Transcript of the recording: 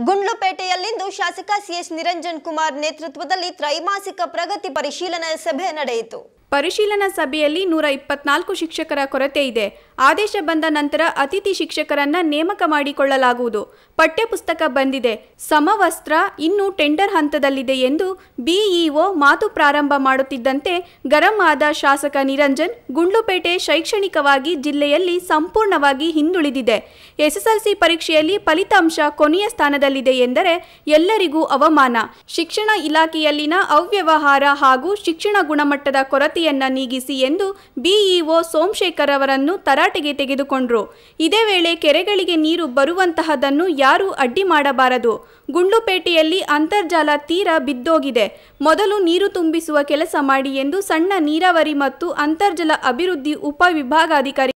ಗುಂಡ್ಲುಪೇಟೆಯಲ್ಲಿಂದು ಶಾಸಕ ಸಿಎಸ್ ನಿರಂಜನ್ ಕುಮಾರ್ ನೇತೃತ್ವದಲ್ಲಿ ತ್ರೈಮಾಸಿಕ ಪ್ರಗತಿ ಪರಿಶೀಲನಾ ಸಭೆ ನಡೆಯಿತು. ಪರಿಶೀಲನಾ ಸಭೆಯಲ್ಲಿ 124 ಶಿಕ್ಷಕರ ಕೊರತೆ ಇದೆ. ಆದೇಶ ಬಂದ ನಂತರ ಅತಿಥಿ ಶಿಕ್ಷಕರನ್ನ ನೇಮಕ ಮಾಡಿಕೊಳ್ಳಲಾಗುವುದು. ಪಠ್ಯಪುಸ್ತಕ ಬಂದಿದೆ, ಸಮವಸ್ತ್ರ ಇನ್ನೂ ಟೆಂಡರ್ ಹಂತದಲ್ಲಿದೆ ಎಂದು ಬಿಇಒ ಮಾತು ಪ್ರಾರಂಭ ಮಾಡುತ್ತಿದ್ದಂತೆ ಗರಂ ಆದ ಶಾಸಕ ನಿರಂಜನ್, ಗುಂಡ್ಲುಪೇಟೆ ಶೈಕ್ಷಣಿಕವಾಗಿ ಜಿಲ್ಲೆಯಲ್ಲಿ ಸಂಪೂರ್ಣವಾಗಿ ಹಿಂದುಳಿದಿದೆ. ಎಸ್ಎಸ್ಎಲ್ಸಿ ಪರೀಕ್ಷೆಯಲ್ಲಿ ಫಲಿತಾಂಶ ಕೊನೆಯ ಸ್ಥಾನದಲ್ಲಿದೆ ಎಂದರೆ ಎಲ್ಲರಿಗೂ ಅವಮಾನ. ಶಿಕ್ಷಣ ಇಲಾಖೆಯಲ್ಲಿನ ಅವ್ಯವಹಾರ ಹಾಗೂ ಶಿಕ್ಷಣ ಗುಣಮಟ್ಟದ ಕೊರತೆಯನ್ನ ನೀಗಿಸಿ ಎಂದು ಬಿಇಒ ಸೋಮಶೇಖರ್ ಅವರನ್ನು ತರಾಟೆಗೆ ತೆಗೆದುಕೊಂಡ್ರು. ಇದೇ ವೇಳೆ ಕೆರೆಗಳಿಗೆ ನೀರು ಬರುವಂತಹದನ್ನು ಯಾರೂ ಅಡ್ಡಿ ಮಾಡಬಾರದು. ಗುಂಡ್ಲುಪೇಟೆಯಲ್ಲಿ ಅಂತರ್ಜಲ ತೀರ ಬಿದ್ದೋಗಿದೆ. ಮೊದಲು ನೀರು ತುಂಬಿಸುವ ಕೆಲಸ ಮಾಡಿ ಎಂದು ಸಣ್ಣ ನೀರಾವರಿ ಮತ್ತು ಅಂತರ್ಜಲ ಅಭಿವೃದ್ಧಿ ಉಪವಿಭಾಗಾಧಿಕಾರಿ